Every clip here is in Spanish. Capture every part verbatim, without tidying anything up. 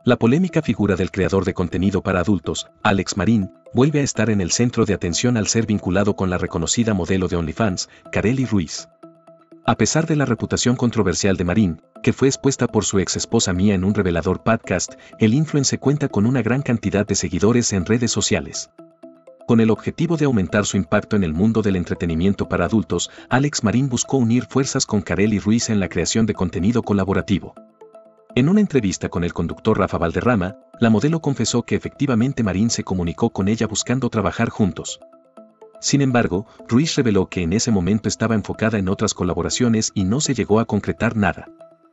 La polémica figura del creador de contenido para adultos, Alex Marín, vuelve a estar en el centro de atención al ser vinculado con la reconocida modelo de OnlyFans, Karely Ruiz. A pesar de la reputación controversial de Marín, que fue expuesta por su ex esposa Mia en un revelador podcast, el influencer cuenta con una gran cantidad de seguidores en redes sociales. Con el objetivo de aumentar su impacto en el mundo del entretenimiento para adultos, Alex Marín buscó unir fuerzas con Karely Ruiz en la creación de contenido colaborativo. En una entrevista con el conductor Rafa Valderrama, la modelo confesó que efectivamente Marín se comunicó con ella buscando trabajar juntos. Sin embargo, Ruiz reveló que en ese momento estaba enfocada en otras colaboraciones y no se llegó a concretar nada.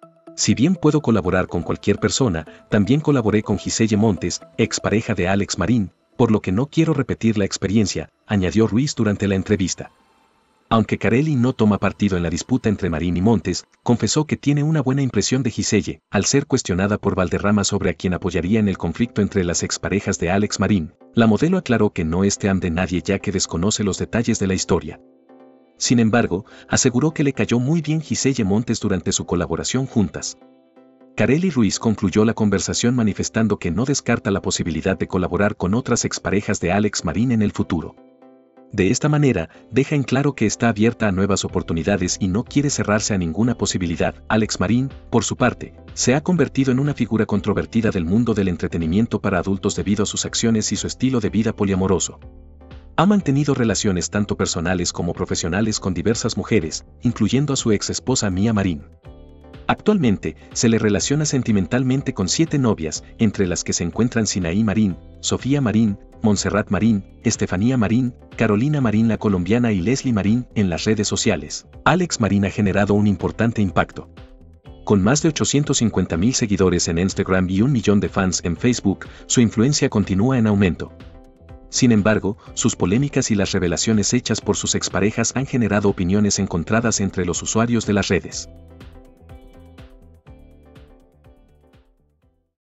Si bien puedo colaborar con cualquier persona, también colaboré con Giselle Montes, expareja de Alex Marín, por lo que no quiero repetir la experiencia, añadió Ruiz durante la entrevista. Aunque Karely no toma partido en la disputa entre Marín y Montes, confesó que tiene una buena impresión de Giselle, al ser cuestionada por Valderrama sobre a quién apoyaría en el conflicto entre las exparejas de Alex Marín. La modelo aclaró que no es team de nadie ya que desconoce los detalles de la historia. Sin embargo, aseguró que le cayó muy bien Giselle Montes durante su colaboración juntas. Karely Ruiz concluyó la conversación manifestando que no descarta la posibilidad de colaborar con otras exparejas de Alex Marín en el futuro. De esta manera, deja en claro que está abierta a nuevas oportunidades y no quiere cerrarse a ninguna posibilidad. Alex Marín, por su parte, se ha convertido en una figura controvertida del mundo del entretenimiento para adultos debido a sus acciones y su estilo de vida poliamoroso. Ha mantenido relaciones tanto personales como profesionales con diversas mujeres, incluyendo a su ex esposa Mia Marín. Actualmente, se le relaciona sentimentalmente con siete novias, entre las que se encuentran Sinaí Marín, Sofía Marín, Montserrat Marín, Estefanía Marín, Carolina Marín la colombiana y Leslie Marín en las redes sociales. Alex Marín ha generado un importante impacto. Con más de ochocientos cincuenta mil seguidores en Instagram y un millón de fans en Facebook, su influencia continúa en aumento. Sin embargo, sus polémicas y las revelaciones hechas por sus exparejas han generado opiniones encontradas entre los usuarios de las redes.